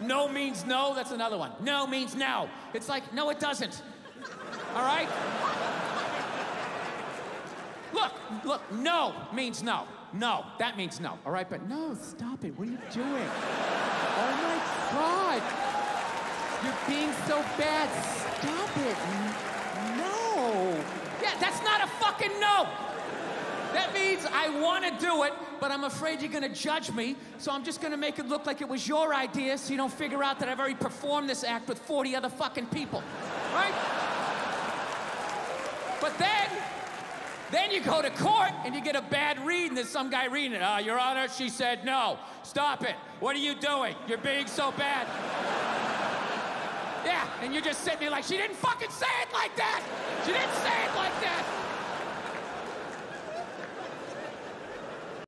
No means no, that's another one. No means no. It's like, no, it doesn't. All right? Look, no means no. No, that means no, all right? But no, stop it, what are you doing? Oh my God. You're being so bad, stop it. No. Yeah, that's not a fucking no. That means I want to do it, but I'm afraid you're going to judge me, so I'm just going to make it look like it was your idea so you don't figure out that I've already performed this act with 40 other fucking people, right? But then you go to court and you get a bad read and there's some guy reading it. Your Honor, she said no. Stop it. What are you doing? You're being so bad. Yeah, and you're just sitting there like, she didn't fucking say it like that. She didn't say it like that.